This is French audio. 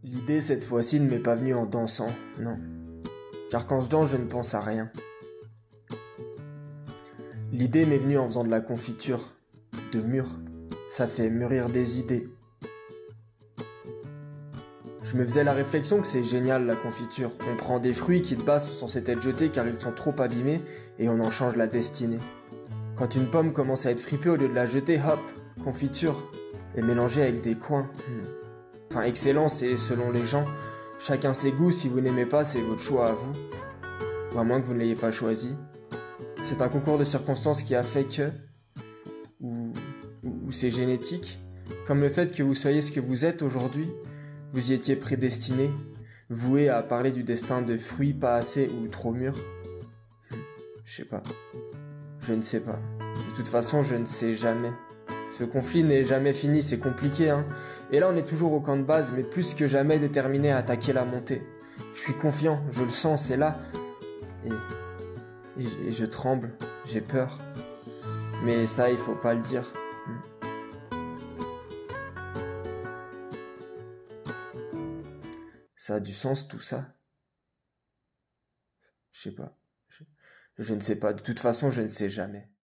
L'idée cette fois-ci ne m'est pas venue en dansant, non. Car quand je danse, je ne pense à rien. L'idée m'est venue en faisant de la confiture, de mûr. Ça fait mûrir des idées. Je me faisais la réflexion que c'est génial la confiture. On prend des fruits qui de base sont censés être jetés car ils sont trop abîmés et on en change la destinée. Quand une pomme commence à être fripée, au lieu de la jeter, hop, confiture, et mélangée avec des coins. Enfin, excellent, c'est selon les gens. Chacun ses goûts, si vous n'aimez pas, c'est votre choix à vous. Ou à moins que vous ne l'ayez pas choisi. C'est un concours de circonstances qui a fait que... Ou c'est génétique. Comme le fait que vous soyez ce que vous êtes aujourd'hui. Vous y étiez prédestiné, voué à parler du destin de fruits pas assez ou trop mûrs. Je sais pas. Je ne sais pas. De toute façon, je ne sais jamais. Ce conflit n'est jamais fini, c'est compliqué, hein. Et là, on est toujours au camp de base, mais plus que jamais déterminé à attaquer la montée. Je suis confiant, je le sens, c'est là. Et je tremble, j'ai peur. Mais ça, il faut pas le dire. Ça a du sens tout ça? Je sais pas. Je ne sais pas. De toute façon, je ne sais jamais.